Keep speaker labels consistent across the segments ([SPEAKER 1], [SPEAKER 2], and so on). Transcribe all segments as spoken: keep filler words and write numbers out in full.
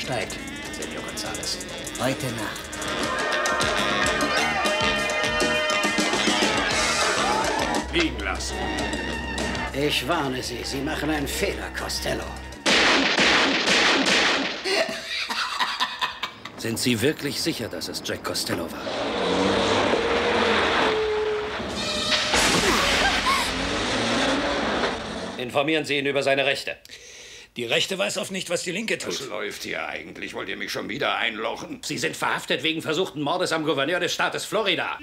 [SPEAKER 1] Bescheid, Senor González.
[SPEAKER 2] Heute Nacht.
[SPEAKER 1] Liegen lassen.
[SPEAKER 2] Ich warne Sie, Sie machen einen Fehler, Costello.
[SPEAKER 3] Sind Sie wirklich sicher, dass es Jack Costello war? Informieren Sie ihn über seine Rechte.
[SPEAKER 4] Die Rechte weiß oft nicht, was die Linke tut.
[SPEAKER 5] Was läuft hier eigentlich? Wollt ihr mich schon wieder einlochen?
[SPEAKER 3] Sie sind verhaftet wegen versuchten Mordes am Gouverneur des Staates Florida.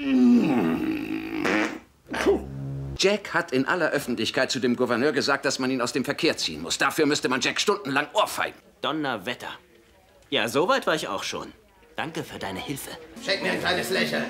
[SPEAKER 6] Jack hat in aller Öffentlichkeit zu dem Gouverneur gesagt, dass man ihn aus dem Verkehr ziehen muss. Dafür müsste man Jack stundenlang ohrfeigen.
[SPEAKER 7] Donnerwetter. Ja, so weit war ich auch schon. Danke für deine Hilfe.
[SPEAKER 1] Schenk mir ein kleines Lächeln.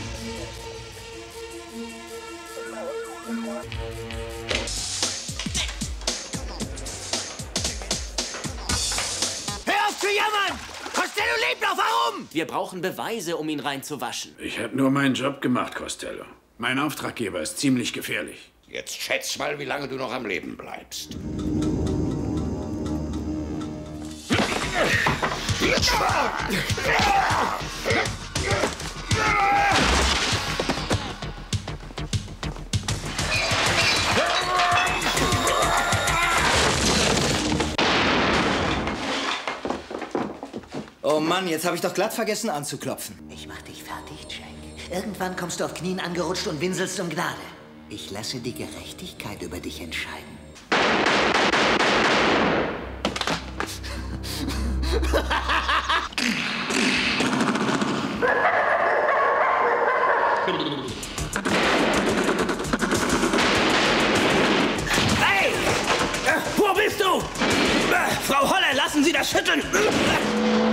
[SPEAKER 4] Hör auf zu jammern! Costello lebt noch, warum?
[SPEAKER 7] Wir brauchen Beweise, um ihn reinzuwaschen.
[SPEAKER 8] Ich habe nur meinen Job gemacht, Costello. Mein Auftraggeber ist ziemlich gefährlich.
[SPEAKER 5] Jetzt schätz mal, wie lange du noch am Leben bleibst.
[SPEAKER 9] Oh Mann, jetzt habe ich doch glatt vergessen anzuklopfen.
[SPEAKER 2] Ich mach dich fertig, Jack. Irgendwann kommst du auf Knien angerutscht und winselst um Gnade. Ich lasse die Gerechtigkeit über dich entscheiden.
[SPEAKER 4] Hey! Äh, wo bist du? Äh, Frau Holler, lassen Sie das schütteln!